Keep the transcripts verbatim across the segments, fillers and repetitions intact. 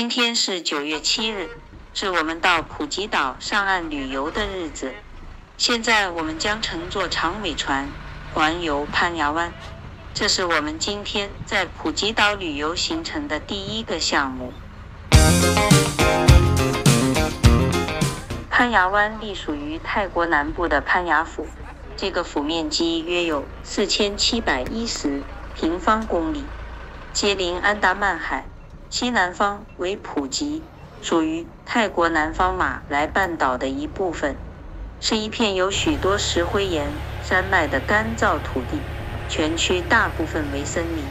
今天是九月七日，是我们到普吉岛上岸旅游的日子。现在我们将乘坐长尾船环游攀牙湾，这是我们今天在普吉岛旅游行程的第一个项目。攀牙湾隶属于泰国南部的攀牙府，这个府面积约有四千七百一十平方公里，接邻安达曼海，西南方为普吉，属于泰国南方马来半岛的一部分，是一片有许多石灰岩山脉的干燥土地，全区大部分为森林。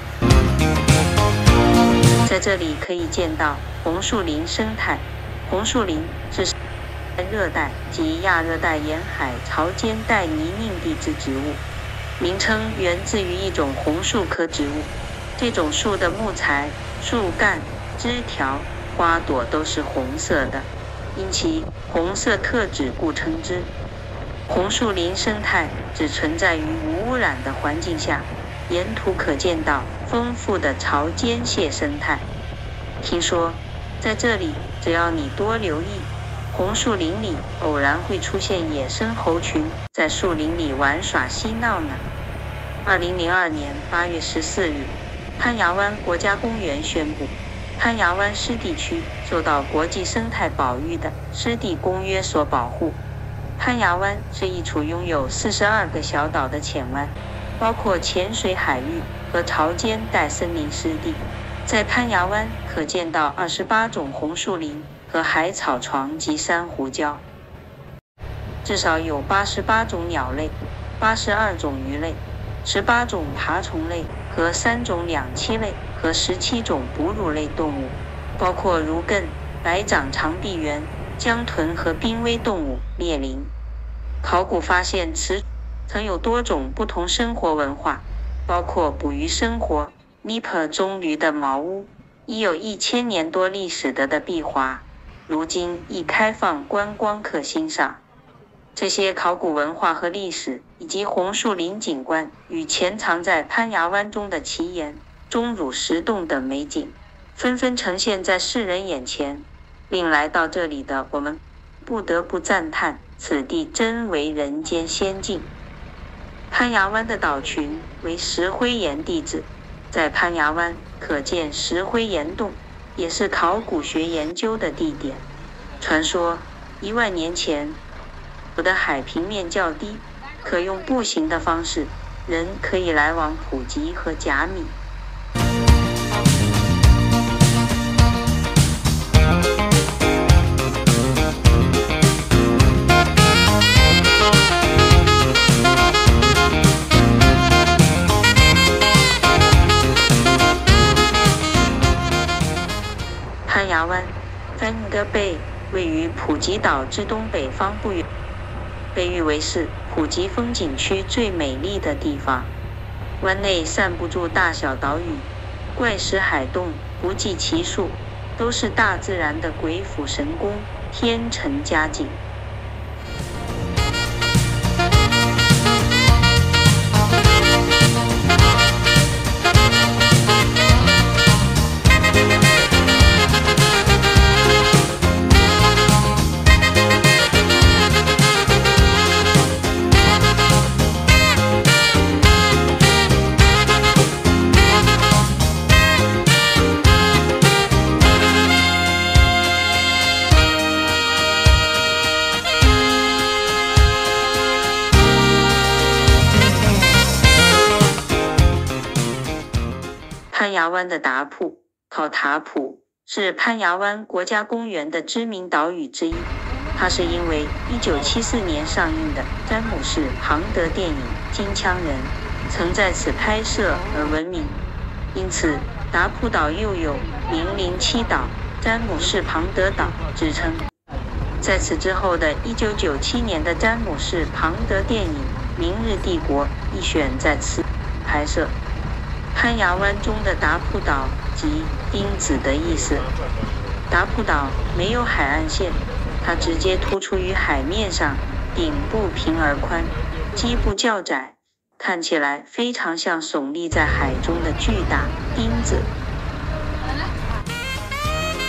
在这里可以见到红树林生态。红树林是热带及亚热带沿海潮间带泥泞地质植物，名称源自于一种红树科植物。这种树的木材、树干、枝条、花朵都是红色的，因其红色特质故称之。红树林生态只存在于无污染的环境下，沿途可见到丰富的潮间蟹生态。听说在这里，只要你多留意，红树林里偶然会出现野生猴群在树林里玩耍嬉闹呢。二零零二年八月十四日，攀牙湾国家公园宣布，攀牙湾湿地区受到国际生态保育的湿地公约所保护。攀牙湾是一处拥有四十二个小岛的浅湾，包括浅水海域和潮间带森林湿地。在攀牙湾可见到二十八种红树林和海草床及珊瑚礁，至少有八十八种鸟类、八十二种鱼类、十八种爬虫类和三种两栖类和十七种哺乳类动物，包括如艮、白掌长臂猿、江豚和濒危动物猎羚。考古发现此曾有多种不同生活文化，包括捕鱼生活、尼泊尔棕榈的茅屋，已有一千年多历史的的壁画，如今已开放观光客欣赏。这些考古文化和历史以及红树林景观与潜藏在攀牙湾中的奇岩、钟乳石洞等美景，纷纷呈现在世人眼前，令来到这里的我们不得不赞叹此地真为人间仙境。攀牙湾的岛群为石灰岩地质，在攀牙湾可见石灰岩洞，也是考古学研究的地点。传说一万年前我的海平面较低，可用步行的方式，人可以来往普吉和甲米。攀牙湾 Vange Bay 位于普吉岛之东北方不远，被誉为是普吉风景区最美丽的地方。湾内散布住大小岛屿，怪石海洞不计其数，都是大自然的鬼斧神工，天成佳景。攀牙湾的达普考塔普是攀牙湾国家公园的知名岛屿之一，它是因为一九七四年上映的詹姆士·庞德电影《金枪人》曾在此拍摄而闻名，因此达普岛又有零零七岛、詹姆士·庞德岛之称。在此之后的一九九七年的詹姆士·庞德电影《明日帝国》亦选在此拍摄。攀牙湾中的达普岛即钉子的意思。达普岛没有海岸线，它直接突出于海面上，顶部平而宽，基部较窄，看起来非常像耸立在海中的巨大钉子。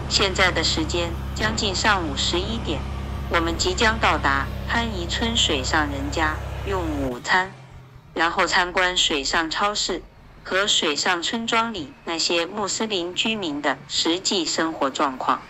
现在的时间将近上午十一点，我们即将到达潘宜村水上人家用午餐，然后参观水上超市和水上村庄里那些穆斯林居民的实际生活状况。